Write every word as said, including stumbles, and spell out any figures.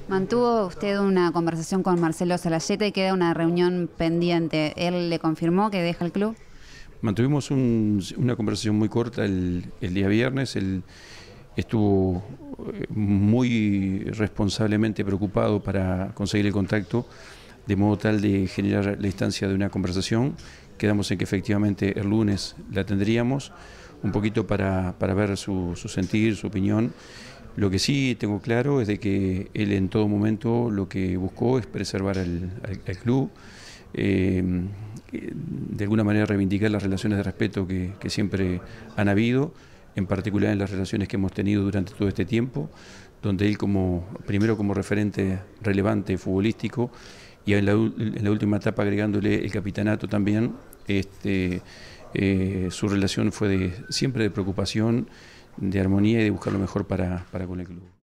Mantuvo usted una conversación con Marcelo Salayeta y queda una reunión pendiente. ¿Él le confirmó que deja el club? Mantuvimos un- una conversación muy corta el, el día viernes. Él estuvo eh, muy responsablemente preocupado para conseguir el contacto, de modo tal de generar la instancia de una conversación. Quedamos en que efectivamente el lunes la tendríamos, un poquito para, para ver su, su sentir, su opinión. Lo que sí tengo claro es de que él en todo momento lo que buscó es preservar al, al- al club, eh, de alguna manera reivindicar las relaciones de respeto que, que siempre han habido, en particular en las relaciones que hemos tenido durante todo este tiempo, donde él como primero como referente relevante futbolístico y en la, en la última etapa agregándole el capitanato también, este, eh, su relación fue de, siempre de preocupación, de armonía y de buscar lo mejor para, para con el club.